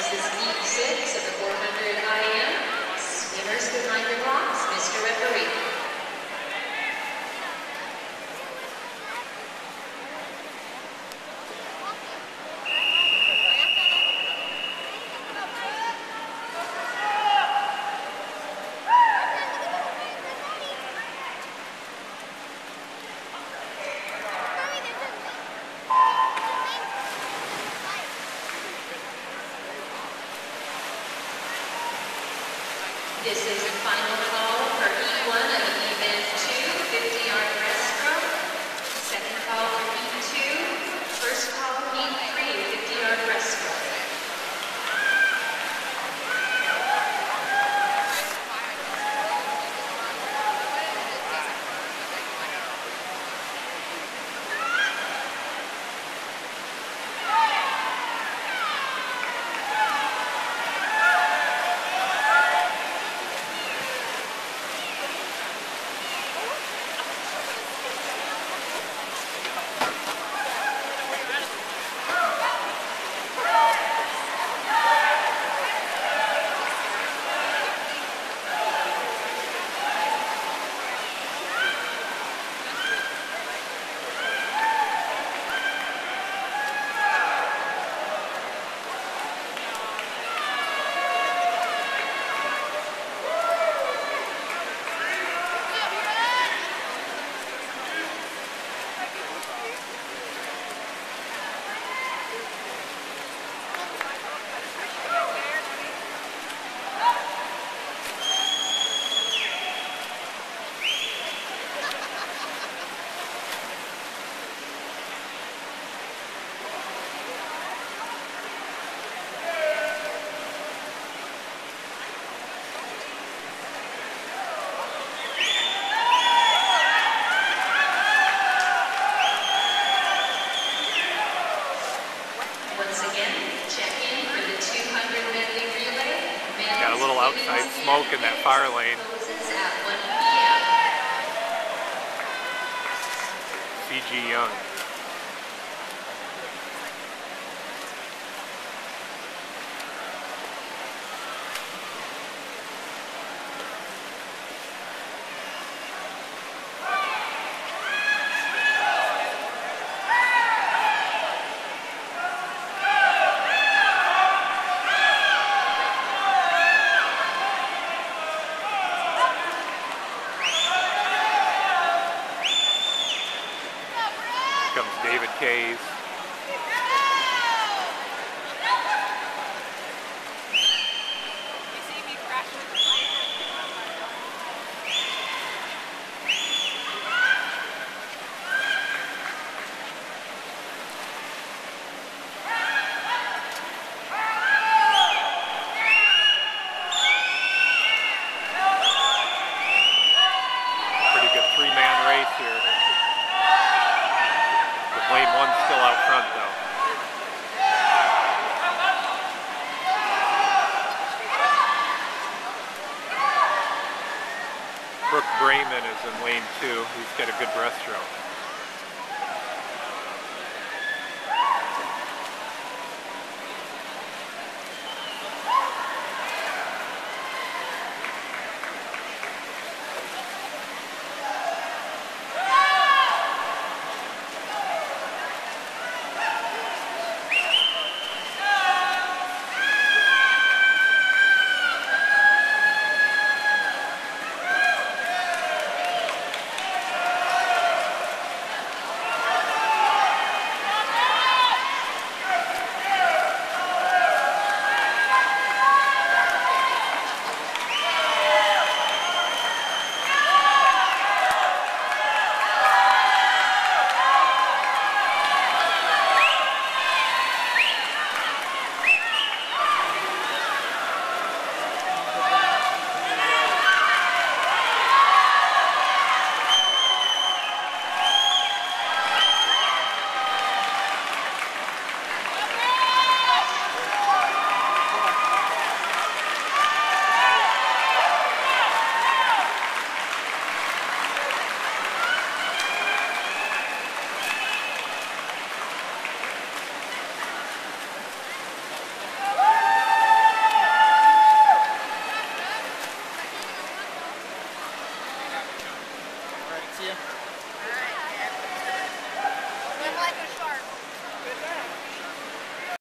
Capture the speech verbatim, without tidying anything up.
This is heat six of the four hundred I M. Swimmers behind the blocks, Mister Referee. This is the final call for heat one of I M N two fifty yard breaststroke. Second call for heat two. First call heat three fifty yard breaststroke. Got a little outside smoke in that far lane. C G Young. Comes David Kays. Pretty good three-man race here. Lane one's still out front though. Brook Brayman is in lane two. He's got a good breaststroke.